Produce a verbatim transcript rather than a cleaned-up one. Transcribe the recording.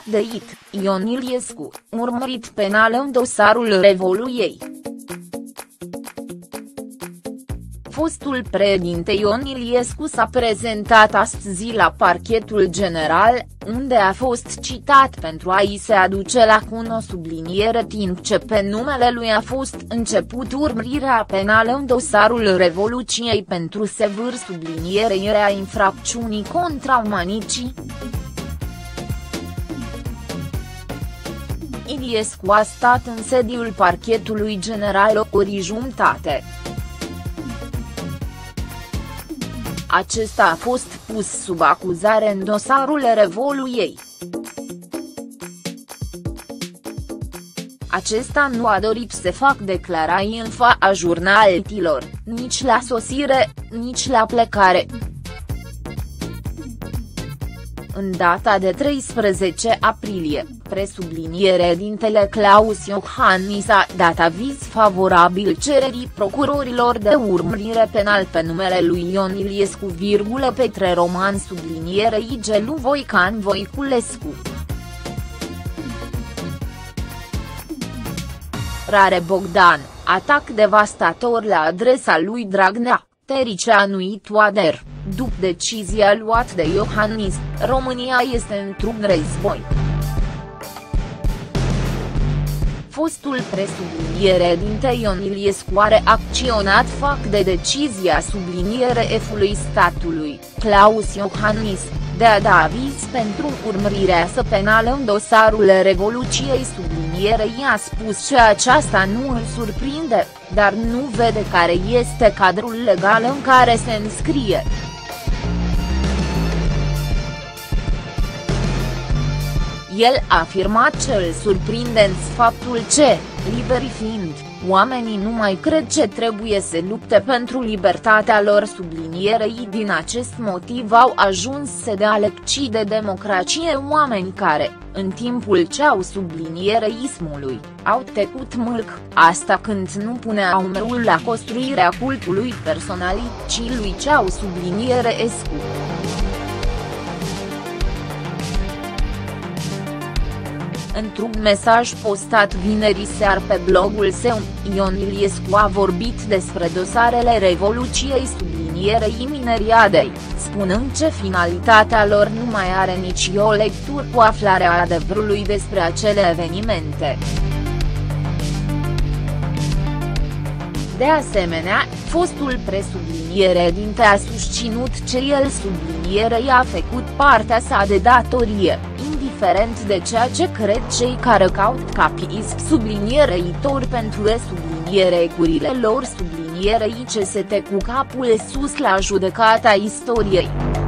Update: Ion Iliescu, urmărit penal în dosarul Revoluției. Fostul președinte Ion Iliescu s-a prezentat astăzi la Parchetul General, unde a fost citat pentru a-i se aduce la cunoștință subliniere timp ce pe numele lui a fost început urmărirea penală în dosarul Revoluției pentru sevâr sublinierea infracțiunii contra umanicii. Iliescu a stat în sediul Parchetului General o oră jumătate. Acesta a fost pus sub acuzare în dosarul Revoluției. Acesta nu a dorit să facă declarații în fața jurnaliștilor, nici la sosire, nici la plecare. În data de treisprezece aprilie, presubliniere dintele Claus Iohannis a dat aviz favorabil cererii procurorilor de urmărire penal pe numele lui Ion Iliescu, Petre Roman sublinierei Gelu Voican Voiculescu. Rare Bogdan, atac devastator la adresa lui Dragnea, Tericeanu Toader. După decizia luată de Iohannis, România este într-un război. Fostul presubliniere dinte Ion Iliescu a reacționat fac de decizia subliniere F-ului statului, Claus Iohannis, de a da aviz pentru urmărirea sa penală în dosarul Revoluției sublinierei. A spus că aceasta nu îl surprinde, dar nu vede care este cadrul legal în care se înscrie. El a afirmat că îl surprinde faptul că, liberi fiind, oamenii nu mai cred că trebuie să lupte pentru libertatea lor sublinierei. Din acest motiv au ajuns să dea lecții de democrație oameni care, în timpul ce au subliniereismului, au tecut mâlc, asta când nu puneau merul la construirea cultului personalității lui Ceau sublinierescu. Într-un mesaj postat vineri seară pe blogul său, Ion Iliescu a vorbit despre dosarele Revoluției sublinierei Mineriadei, spunând că finalitatea lor nu mai are nici o lectură cu aflarea adevărului despre acele evenimente. De asemenea, fostul presubliniere dinte a susținut că el sublinierei a făcut partea sa de datorie, indiferent de ceea ce cred cei care caut capism subliniereitor pentru sublinierecurile lor sublinierei ce se te cu capul sus la judecata istoriei.